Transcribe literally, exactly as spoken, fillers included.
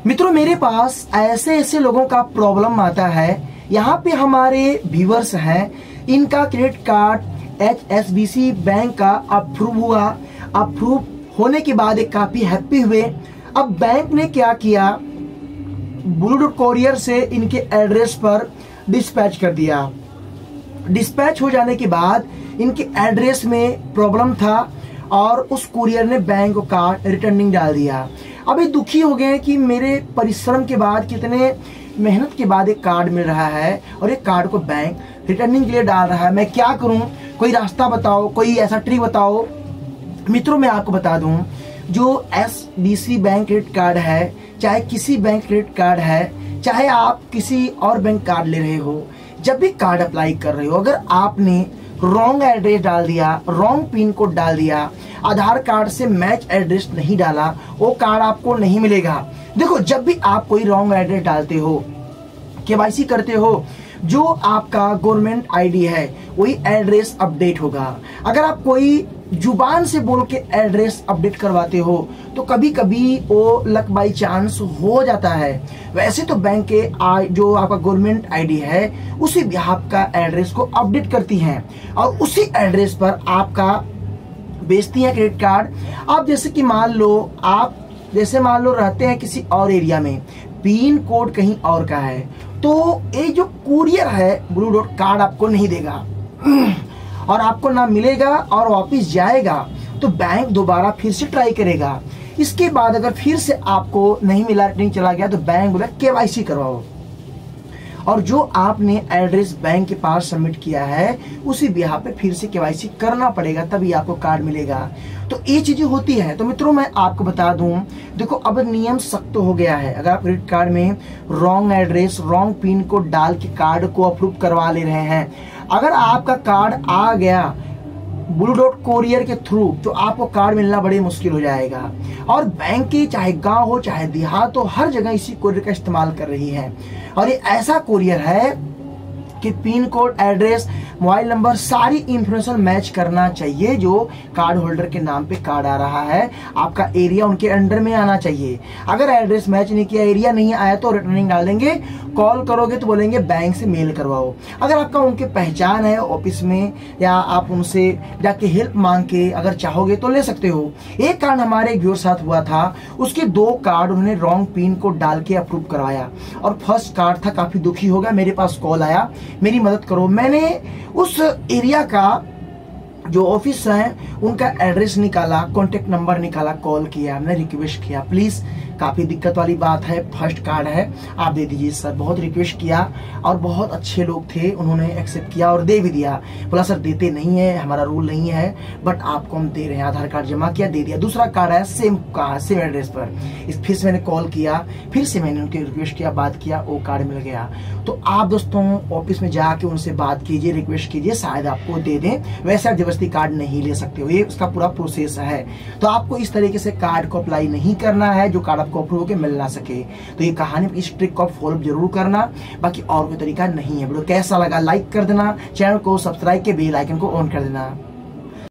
मित्रों, मेरे पास ऐसे ऐसे लोगों का प्रॉब्लम आता है। यहाँ पे हमारे व्यूअर्स हैं, इनका credit card H S B C bank का अप्रूव हुआ। अप्रूव होने के बाद एक काफी हैप्पी हुए। अब बैंक ने क्या किया, ब्लू डॉट कोरियर से इनके एड्रेस पर डिस्पैच कर दिया। डिस्पैच हो जाने के बाद इनके एड्रेस में प्रॉब्लम था और उस कुरियर ने बैंक को कार्ड रिटर्निंग डाल दिया। अभी दुखी हो गए कि मेरे परिश्रम के बाद, कितने मेहनत के बाद एक कार्ड मिल रहा है और एक कार्ड को बैंक रिटर्निंग के लिए डाल रहा है। मैं क्या करूं? कोई रास्ता बताओ, कोई ऐसा ट्रिक बताओ। मित्रों, मैं आपको बता दूं, जो S B C bank credit card है, चाहे किसी बैंक क्रेडिट कार्ड है, चाहे आप किसी और बैंक कार्ड ले रहे हो, जब भी कार्ड अप्लाई कर रहे हो, अगर आपने रॉन्ग एड्रेस डाल दिया, रॉन्ग पिन कोड डाल दिया, आधार कार्ड से मैच एड्रेस नहीं डाला, वो कार्ड आपको नहीं मिलेगा। देखो, जब भी आप कोई रॉन्ग एड्रेस डालते हो, के वाई सी करते हो, जो आपका गवर्नमेंट आईडी है वही एड्रेस अपडेट होगा। अगर आप कोई जुबान से बोल के एड्रेस अपडेट करवाते हो तो कभी कभी वो लक बाई चांस हो जाता है। वैसे तो बैंक के जो आपका गवर्नमेंट आईडी है उसी भी आपका एड्रेस को अपडेट करती हैं और उसी एड्रेस पर आपका बेचती हैं क्रेडिट कार्ड। आप जैसे कि मान लो, आप जैसे मान लो रहते हैं किसी और एरिया में, पिन कोड कहीं और का है, तो ये जो कुरियर है ब्लू डॉट कार्ड आपको नहीं देगा और आपको ना मिलेगा और वापस जाएगा तो बैंक दोबारा फिर से ट्राई करेगा। इसके बाद अगर फिर से आपको नहीं मिला, नहीं चला गया, तो बैंक बोला के वाई सी करवाओ और जो आपने एड्रेस बैंक के पास सबमिट किया है उसी बिहाफ पे फिर से के वाई सी करना पड़ेगा, तभी आपको कार्ड मिलेगा। तो ये चीजें होती है। तो मित्रों, मैं आपको बता दूं, देखो अब नियम सख्त हो गया है। अगर आप क्रेडिट कार्ड में wrong address, wrong pin code डाल के कार्ड को अप्रूव करवा ले रहे हैं, अगर आपका कार्ड आ गया ब्लू डॉट कोरियर के थ्रू तो आपको कार्ड मिलना बड़ी मुश्किल हो जाएगा। और बैंक की चाहे गांव हो चाहे देहात हो, हर जगह इसी कोरियर का इस्तेमाल कर रही है। और ये ऐसा कोरियर है कि pin code, address, mobile number, सारी इंफॉर्मेशन मैच करना चाहिए। जो कार्ड होल्डर के नाम पे कार्ड आ रहा है, आपका एरिया उनके अंडर में आना चाहिए। अगर एड्रेस मैच नहीं किया, एरिया नहीं आया, तो रिटर्निंग डाल देंगे। कॉल करोगे तो बोलेंगे बैंक से मेल करवाओ। अगर आपका उनके पहचान है ऑफिस में, या आप उनसे जाके हेल्प मांग के अगर चाहोगे तो ले सकते हो। एक कार्ड हमारे एक व्यूअर साथ हुआ था, उसके दो कार्ड उन्होंने रॉन्ग पिन कोड डाल के अप्रूव करवाया और फर्स्ट कार्ड था, काफी दुखी हो गया। मेरे पास कॉल आया, मेरी मदद करो। मैंने उस एरिया का जो ऑफिस है उनका एड्रेस निकाला, कॉन्टेक्ट नंबर निकाला, कॉल किया, हमने रिक्वेस्ट किया, प्लीज काफी दिक्कत वाली बात है, फर्स्ट कार्ड है, आप दे दीजिए सर। बहुत रिक्वेस्ट किया और बहुत अच्छे लोग थे, उन्होंने एक्सेप्ट किया और दे भी दिया। बोला सर देते नहीं है, हमारा रूल नहीं है, बट आपको हम दे रहे हैं। आधार कार्ड जमा किया, दे दिया। दूसरा कार्ड है सेम का सेम एड्रेस पर। इस फिर से मैंने कॉल किया, फिर से मैंने उनके रिक्वेस्ट किया, बात किया, वो कार्ड मिल गया। तो आप दोस्तों ऑफिस में जाके उनसे बात कीजिए, रिक्वेस्ट कीजिए, शायद आपको दे दें। वैसे आप जबरदस्ती कार्ड नहीं ले सकते हो, ये उसका पूरा प्रोसेस है। तो आपको इस तरीके से कार्ड को अप्लाई नहीं करना है जो कार्ड आपको अप्रूव होकर मिल ना सके। तो ये कहानी, इस ट्रिक को फॉलो जरूर करना, बाकी और कोई तरीका नहीं है। वीडियो कैसा लगा लाइक कर देना, चैनल को सब्सक्राइब के बेल आइकन को ऑन कर देना।